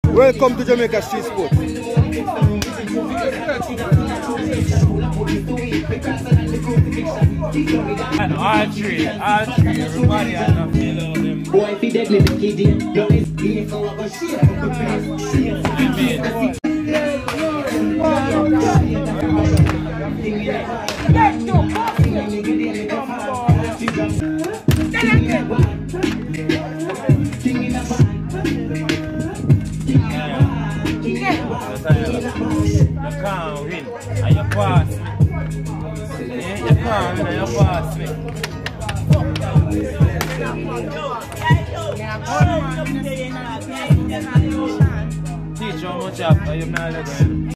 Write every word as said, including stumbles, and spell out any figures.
Welcome to Jamaica Street Sport. And archery, archery, everybody I know feel all them. Boy, if he deadly, the kid in, don't is beautiful of a shit. You can't win, and you pass me. Yeah, you can't win, and you pass me. Teach how much after you're not